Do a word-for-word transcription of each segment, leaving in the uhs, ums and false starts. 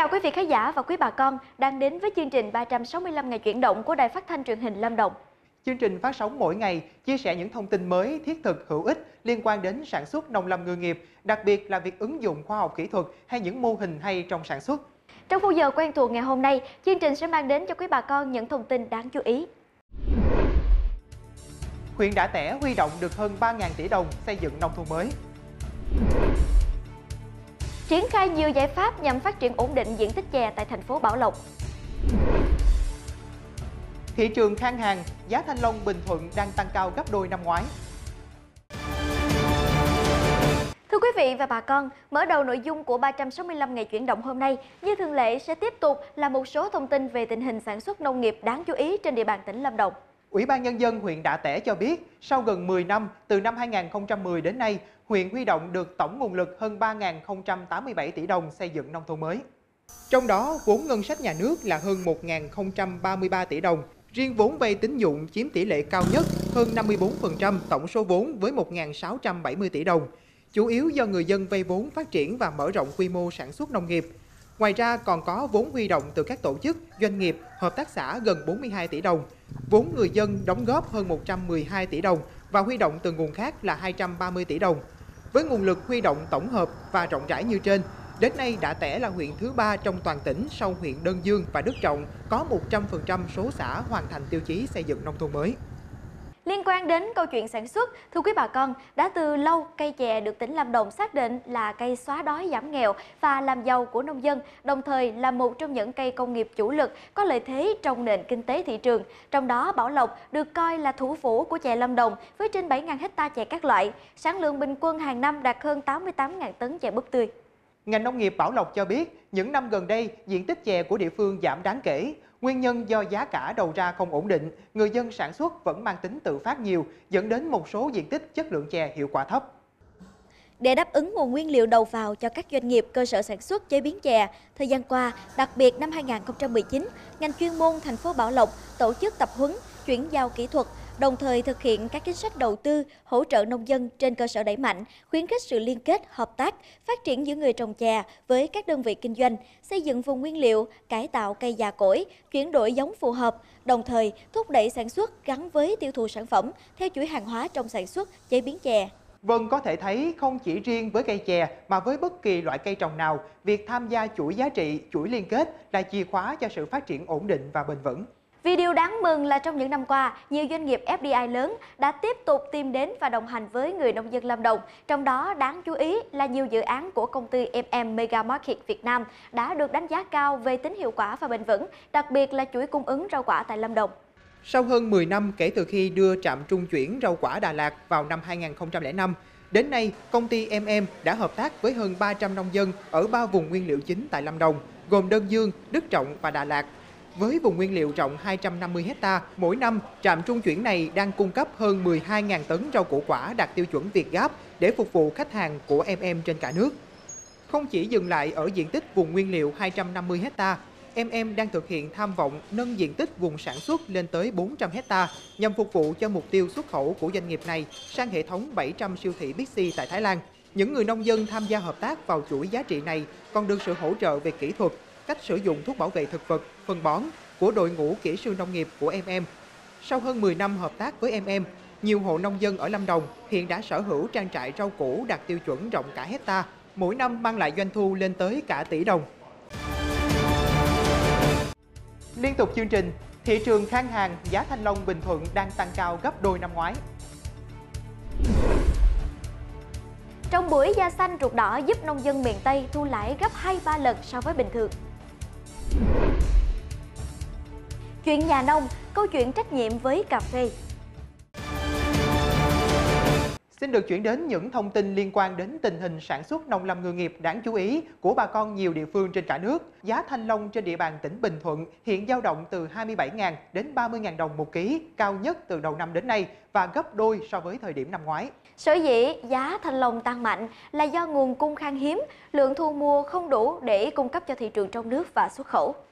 chào quý vị khán giả và quý bà con đang đến với chương trình ba trăm sáu mươi lăm ngày chuyển động của Đài Phát thanh Truyền hình Lâm Đồng. Chương trình phát sóng mỗi ngày chia sẻ những thông tin mới, thiết thực, hữu ích liên quan đến sản xuất nông lâm ngư nghiệp, đặc biệt là việc ứng dụng khoa học kỹ thuật hay những mô hình hay trong sản xuất. Trong khung giờ quen thuộc ngày hôm nay, chương trình sẽ mang đến cho quý bà con những thông tin đáng chú ý. Huyện Đạ Tẻ huy động được hơn ba nghìn tỷ đồng xây dựng nông thôn mới. Triển khai nhiều giải pháp nhằm phát triển ổn định diện tích chè tại thành phố Bảo Lộc. Thị trường khan hàng, giá thanh long Bình Thuận đang tăng cao gấp đôi năm ngoái. Thưa quý vị và bà con, mở đầu nội dung của ba trăm sáu mươi lăm ngày chuyển động hôm nay, như thường lệ sẽ tiếp tục là một số thông tin về tình hình sản xuất nông nghiệp đáng chú ý trên địa bàn tỉnh Lâm Đồng. Ủy ban Nhân dân huyện Đạ Tẻ cho biết, sau gần mười năm, từ năm hai nghìn không trăm mười đến nay, huyện huy động được tổng nguồn lực hơn ba nghìn không trăm tám mươi bảy tỷ đồng xây dựng nông thôn mới. Trong đó, vốn ngân sách nhà nước là hơn một nghìn không trăm ba mươi ba tỷ đồng. Riêng vốn vay tín dụng chiếm tỷ lệ cao nhất, hơn năm mươi tư phần trăm tổng số vốn với một nghìn sáu trăm bảy mươi tỷ đồng. Chủ yếu do người dân vay vốn phát triển và mở rộng quy mô sản xuất nông nghiệp. Ngoài ra còn có vốn huy động từ các tổ chức, doanh nghiệp, hợp tác xã gần bốn mươi hai tỷ đồng. Vốn người dân đóng góp hơn một trăm mười hai tỷ đồng và huy động từ nguồn khác là hai trăm ba mươi tỷ đồng. Với nguồn lực huy động tổng hợp và rộng rãi như trên, đến nay Đạ Tẻ là huyện thứ ba trong toàn tỉnh sau huyện Đơn Dương và Đức Trọng, có một trăm phần trăm số xã hoàn thành tiêu chí xây dựng nông thôn mới. Liên quan đến câu chuyện sản xuất, thưa quý bà con, đã từ lâu cây chè được tỉnh Lâm Đồng xác định là cây xóa đói giảm nghèo và làm giàu của nông dân, đồng thời là một trong những cây công nghiệp chủ lực có lợi thế trong nền kinh tế thị trường. Trong đó, Bảo Lộc được coi là thủ phủ của chè Lâm Đồng với trên bảy nghìn hecta chè các loại, sản lượng bình quân hàng năm đạt hơn tám mươi tám nghìn tấn chè búp tươi. Ngành nông nghiệp Bảo Lộc cho biết, những năm gần đây, diện tích chè của địa phương giảm đáng kể. Nguyên nhân do giá cả đầu ra không ổn định, người dân sản xuất vẫn mang tính tự phát nhiều, dẫn đến một số diện tích chất lượng chè hiệu quả thấp. Để đáp ứng nguồn nguyên liệu đầu vào cho các doanh nghiệp cơ sở sản xuất chế biến chè, thời gian qua, đặc biệt năm hai nghìn không trăm mười chín, ngành chuyên môn thành phố Bảo Lộc tổ chức tập huấn, chuyển giao kỹ thuật, đồng thời thực hiện các chính sách đầu tư, hỗ trợ nông dân trên cơ sở đẩy mạnh, khuyến khích sự liên kết, hợp tác, phát triển giữa người trồng chè với các đơn vị kinh doanh, xây dựng vùng nguyên liệu, cải tạo cây già cỗi, chuyển đổi giống phù hợp, đồng thời thúc đẩy sản xuất gắn với tiêu thụ sản phẩm theo chuỗi hàng hóa trong sản xuất, chế biến chè. Vâng, có thể thấy không chỉ riêng với cây chè mà với bất kỳ loại cây trồng nào, việc tham gia chuỗi giá trị, chuỗi liên kết là chìa khóa cho sự phát triển ổn định và bền vững. Vì điều đáng mừng là trong những năm qua, nhiều doanh nghiệp ép đê i lớn đã tiếp tục tìm đến và đồng hành với người nông dân Lâm Đồng. Trong đó đáng chú ý là nhiều dự án của công ty em em Mega Market Việt Nam đã được đánh giá cao về tính hiệu quả và bền vững, đặc biệt là chuỗi cung ứng rau quả tại Lâm Đồng. Sau hơn mười năm kể từ khi đưa trạm trung chuyển rau quả Đà Lạt vào năm hai nghìn không trăm lẻ năm, đến nay công ty em em đã hợp tác với hơn ba trăm nông dân ở ba vùng nguyên liệu chính tại Lâm Đồng, gồm Đơn Dương, Đức Trọng và Đà Lạt. Với vùng nguyên liệu rộng hai trăm năm mươi hecta, mỗi năm trạm trung chuyển này đang cung cấp hơn mười hai nghìn tấn rau củ quả đạt tiêu chuẩn Việt Gáp để phục vụ khách hàng của em em trên cả nước. Không chỉ dừng lại ở diện tích vùng nguyên liệu hai trăm năm mươi hecta, em em đang thực hiện tham vọng nâng diện tích vùng sản xuất lên tới bốn trăm hecta nhằm phục vụ cho mục tiêu xuất khẩu của doanh nghiệp này sang hệ thống bảy trăm siêu thị Bixi tại Thái Lan. Những người nông dân tham gia hợp tác vào chuỗi giá trị này còn được sự hỗ trợ về kỹ thuật, cách sử dụng thuốc bảo vệ thực vật, phân bón của đội ngũ kỹ sư nông nghiệp của em em. Sau hơn mười năm hợp tác với em em, nhiều hộ nông dân ở Lâm Đồng hiện đã sở hữu trang trại rau củ đạt tiêu chuẩn rộng cả hecta, mỗi năm mang lại doanh thu lên tới cả tỷ đồng. Liên tục chương trình, thị trường khan hàng, giá thanh long Bình Thuận đang tăng cao gấp đôi năm ngoái. Trong buổi da xanh ruột đỏ giúp nông dân miền Tây thu lãi gấp hai ba lần so với bình thường. Chuyện nhà nông, câu chuyện trách nhiệm với cà phê. Xin được chuyển đến những thông tin liên quan đến tình hình sản xuất nông lâm ngư nghiệp đáng chú ý của bà con nhiều địa phương trên cả nước. Giá thanh long trên địa bàn tỉnh Bình Thuận hiện dao động từ hai mươi bảy nghìn đến ba mươi nghìn đồng một ký, cao nhất từ đầu năm đến nay và gấp đôi so với thời điểm năm ngoái. Sở dĩ giá thanh long tăng mạnh là do nguồn cung khan hiếm, lượng thu mua không đủ để cung cấp cho thị trường trong nước và xuất khẩu.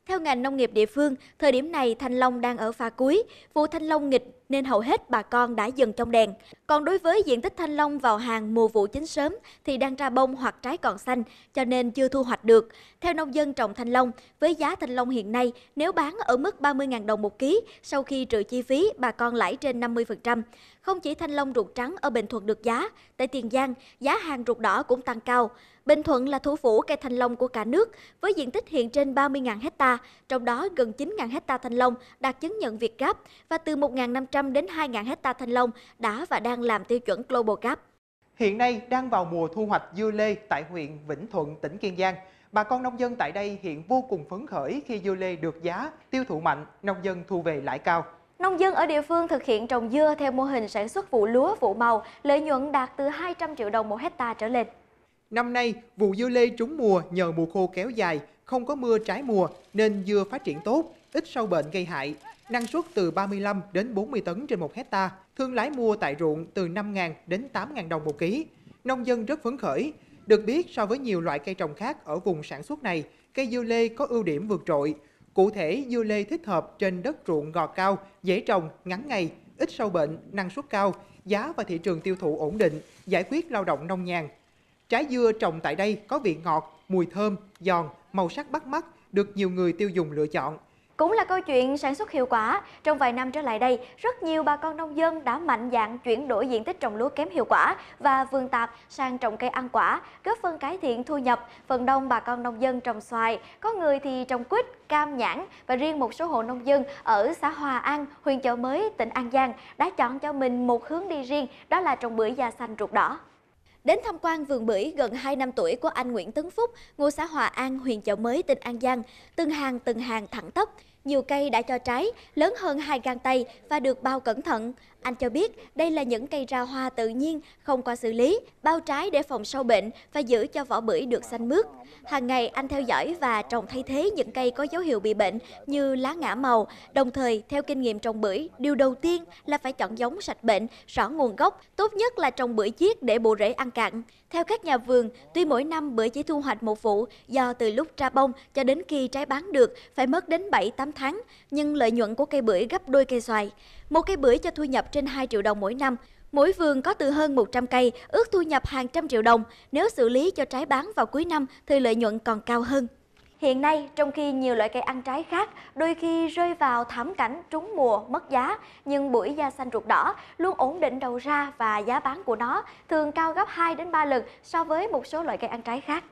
Theo ngành nông nghiệp địa phương, thời điểm này thanh long đang ở pha cuối, vụ thanh long nghịch nên hầu hết bà con đã dần trong đèn. Còn đối với diện tích thanh long vào hàng mùa vụ chín sớm thì đang ra bông hoặc trái còn xanh, cho nên chưa thu hoạch được. Theo nông dân trồng thanh long, với giá thanh long hiện nay, nếu bán ở mức ba mươi nghìn đồng một ký, sau khi trừ chi phí, bà con lãi trên năm mươi phần trăm. Không chỉ thanh long ruột trắng ở Bình Thuận được giá, tại Tiền Giang, giá hàng ruột đỏ cũng tăng cao. Bình Thuận là thủ phủ cây thanh long của cả nước, với diện tích hiện trên ba mươi nghìn hecta, trong đó gần chín nghìn hecta thanh long đạt chứng nhận Việt Gap và từ một nghìn năm trăm đến hai nghìn hecta thanh long đã và đang làm tiêu chuẩn Global Gap. Hiện nay đang vào mùa thu hoạch dưa lê tại huyện Vĩnh Thuận, tỉnh Kiên Giang. Bà con nông dân tại đây hiện vô cùng phấn khởi khi dưa lê được giá, tiêu thụ mạnh, nông dân thu về lãi cao. Nông dân ở địa phương thực hiện trồng dưa theo mô hình sản xuất vụ lúa, vụ màu, lợi nhuận đạt từ hai trăm triệu đồng một hecta trở lên. Năm nay, vụ dưa lê trúng mùa nhờ mùa khô kéo dài, không có mưa trái mùa nên dưa phát triển tốt, ít sâu bệnh gây hại. Năng suất từ ba mươi lăm đến bốn mươi tấn trên một hecta, thương lái mua tại ruộng từ năm nghìn đến tám nghìn đồng một ký. Nông dân rất phấn khởi. Được biết, so với nhiều loại cây trồng khác ở vùng sản xuất này, cây dưa lê có ưu điểm vượt trội. Cụ thể, dưa lê thích hợp trên đất ruộng gò cao, dễ trồng, ngắn ngày, ít sâu bệnh, năng suất cao, giá và thị trường tiêu thụ ổn định, giải quyết lao động nông nhàn. Trái dưa trồng tại đây có vị ngọt, mùi thơm, giòn, màu sắc bắt mắt, được nhiều người tiêu dùng lựa chọn. Cũng là câu chuyện sản xuất hiệu quả. Trong vài năm trở lại đây, rất nhiều bà con nông dân đã mạnh dạn chuyển đổi diện tích trồng lúa kém hiệu quả và vườn tạp sang trồng cây ăn quả, góp phần cải thiện thu nhập. Phần đông bà con nông dân trồng xoài, có người thì trồng quýt, cam, nhãn và riêng một số hộ nông dân ở xã Hòa An, huyện Chợ Mới, tỉnh An Giang đã chọn cho mình một hướng đi riêng, đó là trồng bưởi da xanh ruột đỏ. Đến tham quan vườn bưởi gần hai năm tuổi của anh Nguyễn Tấn Phúc, ngụ xã Hòa An, huyện Chợ Mới, tỉnh An Giang, từng hàng từng hàng thẳng tắp. Nhiều cây đã cho trái, lớn hơn hai gang tay và được bao cẩn thận. Anh cho biết đây là những cây ra hoa tự nhiên, không qua xử lý, bao trái để phòng sâu bệnh và giữ cho vỏ bưởi được xanh mướt. Hàng ngày anh theo dõi và trồng thay thế những cây có dấu hiệu bị bệnh như lá ngã màu. Đồng thời, theo kinh nghiệm trồng bưởi, điều đầu tiên là phải chọn giống sạch bệnh, rõ nguồn gốc, tốt nhất là trồng bưởi chiết để bộ rễ ăn cạn. Theo các nhà vườn, tuy mỗi năm bưởi chỉ thu hoạch một vụ, do từ lúc ra bông cho đến khi trái bán được phải mất đến bảy tám tháng, nhưng lợi nhuận của cây bưởi gấp đôi cây xoài. Một cây bưởi cho thu nhập trên hai triệu đồng mỗi năm. Mỗi vườn có từ hơn một trăm cây, ước thu nhập hàng trăm triệu đồng. Nếu xử lý cho trái bán vào cuối năm thì lợi nhuận còn cao hơn. Hiện nay, trong khi nhiều loại cây ăn trái khác đôi khi rơi vào thảm cảnh trúng mùa, mất giá, nhưng bưởi da xanh ruột đỏ luôn ổn định đầu ra và giá bán của nó thường cao gấp hai đến ba lần so với một số loại cây ăn trái khác.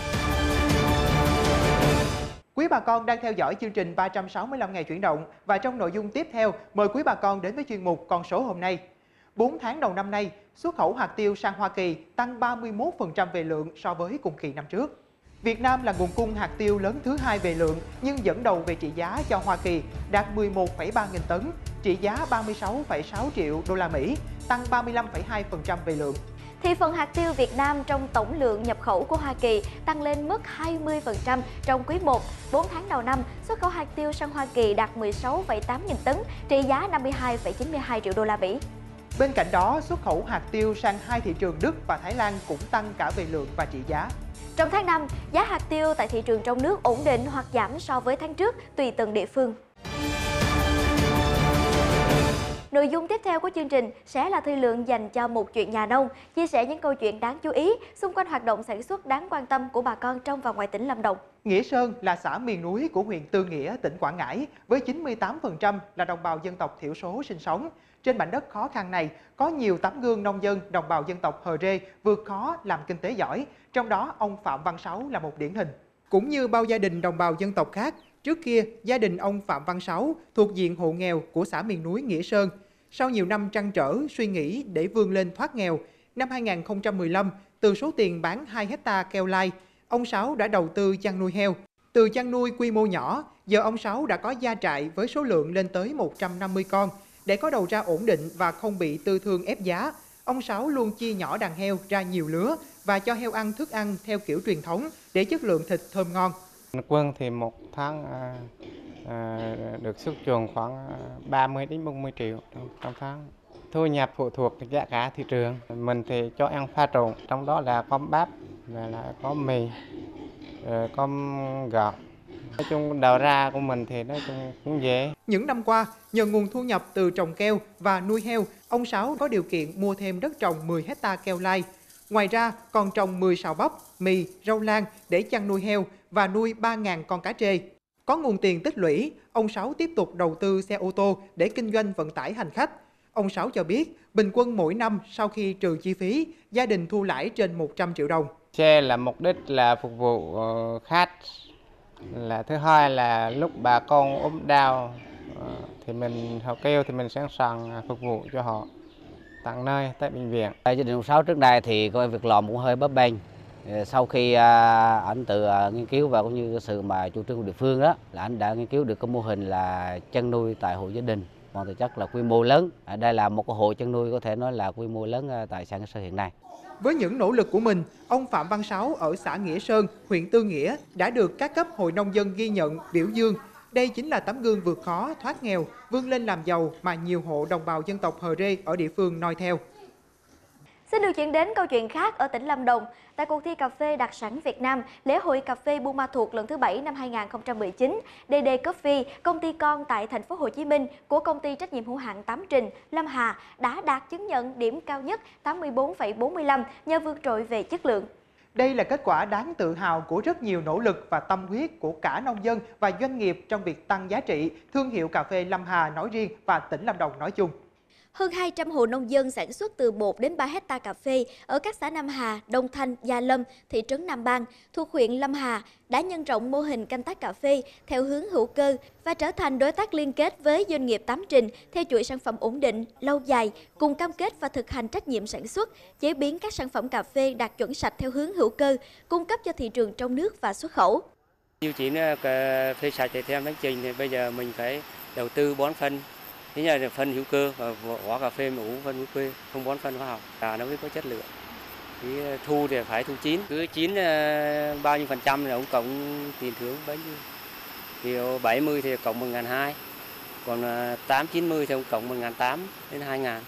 Quý bà con đang theo dõi chương trình ba trăm sáu mươi lăm ngày chuyển động và trong nội dung tiếp theo, mời quý bà con đến với chuyên mục Con số hôm nay. bốn tháng đầu năm nay, xuất khẩu hạt tiêu sang Hoa Kỳ tăng ba mươi mốt phần trăm về lượng so với cùng kỳ năm trước. Việt Nam là nguồn cung hạt tiêu lớn thứ hai về lượng nhưng dẫn đầu về trị giá cho Hoa Kỳ đạt mười một phẩy ba nghìn tấn, trị giá ba mươi sáu phẩy sáu triệu đô la Mỹ, tăng ba mươi lăm phẩy hai phần trăm về lượng. Thì phần hạt tiêu Việt Nam trong tổng lượng nhập khẩu của Hoa Kỳ tăng lên mức hai mươi phần trăm trong quý một. bốn tháng đầu năm, xuất khẩu hạt tiêu sang Hoa Kỳ đạt mười sáu phẩy tám nghìn tấn, trị giá năm mươi hai phẩy chín mươi hai triệu đô la Mỹ. Bên cạnh đó, xuất khẩu hạt tiêu sang hai thị trường Đức và Thái Lan cũng tăng cả về lượng và trị giá. Trong tháng năm, giá hạt tiêu tại thị trường trong nước ổn định hoặc giảm so với tháng trước tùy từng địa phương. Nội dung tiếp theo của chương trình sẽ là thời lượng dành cho một chuyện nhà nông, chia sẻ những câu chuyện đáng chú ý xung quanh hoạt động sản xuất đáng quan tâm của bà con trong và ngoài tỉnh Lâm Đồng. Nghĩa Sơn là xã miền núi của huyện Tư Nghĩa, tỉnh Quảng Ngãi, với chín mươi tám phần trăm là đồng bào dân tộc thiểu số sinh sống. Trên mảnh đất khó khăn này, có nhiều tấm gương nông dân đồng bào dân tộc Hờ Rê vượt khó làm kinh tế giỏi, trong đó ông Phạm Văn Sáu là một điển hình. Cũng như bao gia đình đồng bào dân tộc khác, trước kia gia đình ông Phạm Văn Sáu thuộc diện hộ nghèo của xã miền núi Nghĩa Sơn. Sau nhiều năm trăn trở, suy nghĩ để vươn lên thoát nghèo, năm hai nghìn không trăm mười lăm, từ số tiền bán hai hecta keo lai, ông Sáu đã đầu tư chăn nuôi heo. Từ chăn nuôi quy mô nhỏ, giờ ông Sáu đã có gia trại với số lượng lên tới một trăm năm mươi con. Để có đầu ra ổn định và không bị tư thương ép giá, ông Sáu luôn chia nhỏ đàn heo ra nhiều lứa và cho heo ăn thức ăn theo kiểu truyền thống để chất lượng thịt thơm ngon. Quân thì một tháng à, à, được xuất chuồng khoảng ba mươi đến bốn mươi triệu trong tháng. Thu nhập phụ thuộc giá cả thị trường. Mình thì cho ăn pha trộn, trong đó là có bắp, là có mì, có gạo, Nói chung đầu ra của mình thì nói chung cũng dễ. Những năm qua, nhờ nguồn thu nhập từ trồng keo và nuôi heo, ông Sáu có điều kiện mua thêm đất trồng mười héc ta keo lai. Ngoài ra, còn trồng mười sào bắp, mì, rau lang để chăn nuôi heo và nuôi ba nghìn con cá trê. Có nguồn tiền tích lũy, ông Sáu tiếp tục đầu tư xe ô tô để kinh doanh vận tải hành khách. Ông Sáu cho biết, bình quân mỗi năm sau khi trừ chi phí, gia đình thu lãi trên một trăm triệu đồng. Xe là mục đích là phục vụ khách, là thứ hai là lúc bà con ốm đau thì mình họ kêu thì mình sẵn sàng phục vụ cho họ tận nơi tại bệnh viện. Gia đình ông Sáu trước đây thì coi việc làm cũng hơi bấp bênh. Sau khi à, anh tự à, nghiên cứu và cũng như sự mà chủ trương của địa phương đó, là anh đã nghiên cứu được cái mô hình là chăn nuôi tại hộ gia đình, còn thực chất là quy mô lớn. À, đây là một cái hộ chăn nuôi có thể nói là quy mô lớn tại xã Nghĩa Sơn hiện nay. Với những nỗ lực của mình, ông Phạm Văn Sáu ở xã Nghĩa Sơn, huyện Tư Nghĩa đã được các cấp hội nông dân ghi nhận, biểu dương. Đây chính là tấm gương vượt khó, thoát nghèo, vươn lên làm giàu mà nhiều hộ đồng bào dân tộc Hờ Rê ở địa phương noi theo. Xin được chuyển đến câu chuyện khác ở tỉnh Lâm Đồng. Tại cuộc thi cà phê đặc sản Việt Nam, lễ hội cà phê Buôn Ma Thuột lần thứ bảy năm hai nghìn không trăm mười chín, đê đê Coffee, công ty con tại thành phố Hồ Chí Minh của công ty trách nhiệm hữu hạn Tám Trình, Lâm Hà đã đạt chứng nhận điểm cao nhất tám mươi bốn phẩy bốn mươi lăm nhờ vượt trội về chất lượng. Đây là kết quả đáng tự hào của rất nhiều nỗ lực và tâm huyết của cả nông dân và doanh nghiệp trong việc tăng giá trị thương hiệu cà phê Lâm Hà nói riêng và tỉnh Lâm Đồng nói chung. Hơn hai trăm hộ nông dân sản xuất từ một đến ba héc ta cà phê ở các xã Nam Hà, Đông Thanh, Gia Lâm, thị trấn Nam Bang thuộc huyện Lâm Hà đã nhân rộng mô hình canh tác cà phê theo hướng hữu cơ và trở thành đối tác liên kết với doanh nghiệp Tám Trình theo chuỗi sản phẩm ổn định, lâu dài, cùng cam kết và thực hành trách nhiệm sản xuất, chế biến các sản phẩm cà phê đạt chuẩn sạch theo hướng hữu cơ, cung cấp cho thị trường trong nước và xuất khẩu. Tiêu chí cà phê sạch thì theo Tám Trình thì bây giờ mình phải đầu tư bón phân. Thế là phân hữu cơ và vỏ cà phê mà uống phân hữu cơ, không bón phân hóa học, là nó mới có chất lượng. Thì thu thì phải thu chín, cứ chín bao nhiêu phần trăm là ông cộng tiền thưởng bấy nhiêu. Thì bảy mươi thì cộng một nghìn hai trăm, còn tám chín mươi thì ông cộng một nghìn tám trăm đến hai nghìn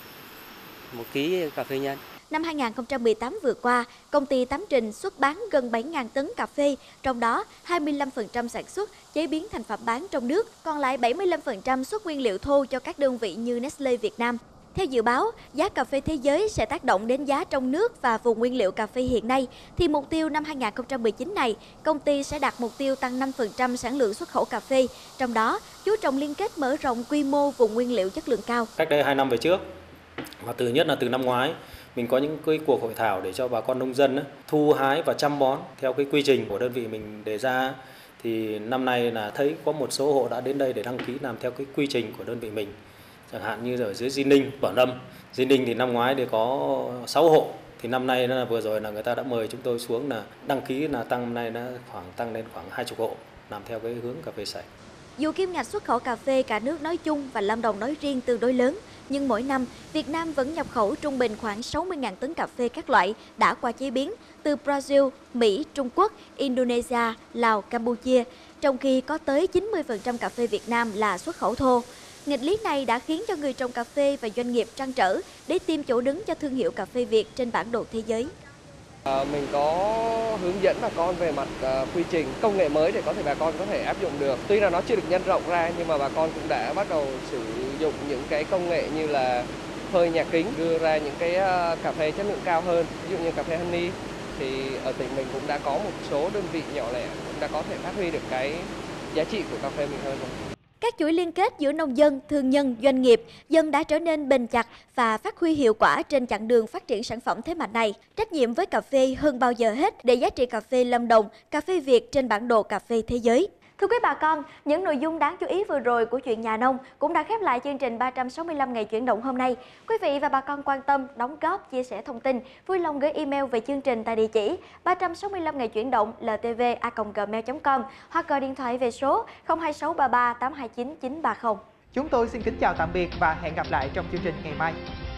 một ký cà phê nhân. Năm hai nghìn không trăm mười tám vừa qua, công ty Tám Trình xuất bán gần bảy nghìn tấn cà phê, trong đó hai mươi lăm phần trăm sản xuất, chế biến thành phẩm bán trong nước, còn lại bảy mươi lăm phần trăm xuất nguyên liệu thô cho các đơn vị như Nestle Việt Nam. Theo dự báo, giá cà phê thế giới sẽ tác động đến giá trong nước và vùng nguyên liệu cà phê hiện nay, thì mục tiêu năm hai nghìn không trăm mười chín này, công ty sẽ đạt mục tiêu tăng năm phần trăm sản lượng xuất khẩu cà phê, trong đó chú trọng liên kết mở rộng quy mô vùng nguyên liệu chất lượng cao. Cách đây hai năm về trước, và từ nhất là từ năm ngoái, mình có những cái cuộc hội thảo để cho bà con nông dân thu hái và chăm bón theo cái quy trình của đơn vị mình đề ra. Thì năm nay là thấy có một số hộ đã đến đây để đăng ký làm theo cái quy trình của đơn vị mình. Chẳng hạn như ở dưới Di Ninh, Bảo Lâm. Di Ninh thì năm ngoái thì có sáu hộ. Thì năm nay là vừa rồi là người ta đã mời chúng tôi xuống là đăng ký là tăng năm nay nó khoảng tăng lên khoảng hai mươi hộ làm theo cái hướng cà phê sạch. Dù kim ngạch xuất khẩu cà phê cả nước nói chung và Lâm Đồng nói riêng tương đối lớn, nhưng mỗi năm Việt Nam vẫn nhập khẩu trung bình khoảng sáu mươi nghìn tấn cà phê các loại đã qua chế biến từ Brazil, Mỹ, Trung Quốc, Indonesia, Lào, Campuchia, trong khi có tới chín mươi phần trăm cà phê Việt Nam là xuất khẩu thô. Nghịch lý này đã khiến cho người trồng cà phê và doanh nghiệp trăn trở để tìm chỗ đứng cho thương hiệu cà phê Việt trên bản đồ thế giới. À, mình có hướng dẫn bà con về mặt uh, quy trình công nghệ mới để có thể bà con có thể áp dụng được. Tuy là nó chưa được nhân rộng ra nhưng mà bà con cũng đã bắt đầu sử dụng những cái công nghệ như là phơi nhà kính, đưa ra những cái uh, cà phê chất lượng cao hơn. Ví dụ như cà phê honey thì ở tỉnh mình cũng đã có một số đơn vị nhỏ lẻ cũng đã có thể phát huy được cái giá trị của cà phê mình hơn rồi. Các chuỗi liên kết giữa nông dân, thương nhân, doanh nghiệp dần đã trở nên bền chặt và phát huy hiệu quả trên chặng đường phát triển sản phẩm thế mạnh này. Trách nhiệm với cà phê hơn bao giờ hết để giá trị cà phê Lâm Đồng, cà phê Việt trên bản đồ cà phê thế giới. Thưa quý bà con, những nội dung đáng chú ý vừa rồi của Chuyện Nhà Nông cũng đã khép lại chương trình ba trăm sáu mươi lăm ngày chuyển động hôm nay. Quý vị và bà con quan tâm, đóng góp, chia sẻ thông tin, vui lòng gửi email về chương trình tại địa chỉ ba trăm sáu mươi lăm ngày chuyển động l t v a còng gmail chấm com hoặc gọi điện thoại về số không hai sáu ba ba tám hai chín chín ba không. Chúng tôi xin kính chào tạm biệt và hẹn gặp lại trong chương trình ngày mai.